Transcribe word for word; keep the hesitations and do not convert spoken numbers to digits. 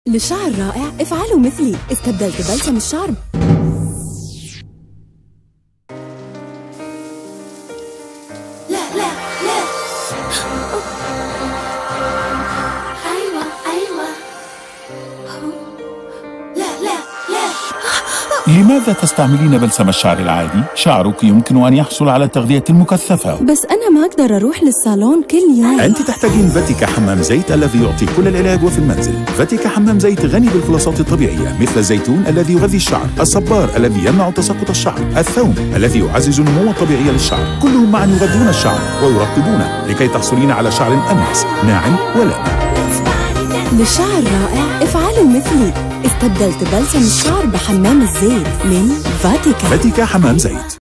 لشعر رائع افعلوا مثلي. استبدلت بلسم الشعر. لا لا لا أيوة أيوة لا لا لا لماذا تستعملين بلسم الشعر العادي؟ شعرك يمكن أن يحصل على التغذية المكثفة. بس أنا ما أقدر أروح للصالون كل يوم. أنت تحتاجين فاتيكا حمام زيت الذي يعطي كل العلاج وفي المنزل. فاتيكا حمام زيت غني بالخلاصات الطبيعية مثل الزيتون الذي يغذي الشعر، الصبار الذي يمنع تساقط الشعر، الثوم الذي يعزز النمو الطبيعي للشعر. كلهم معا يغذون الشعر ويرطبونه لكي تحصلين على شعر أنعش ناعم ولامع. لشعر رائع افعلوا مثلي. استبدلت بلسم الشعر بحمام الزيت من فاتيكا. فاتيكا حمام زيت.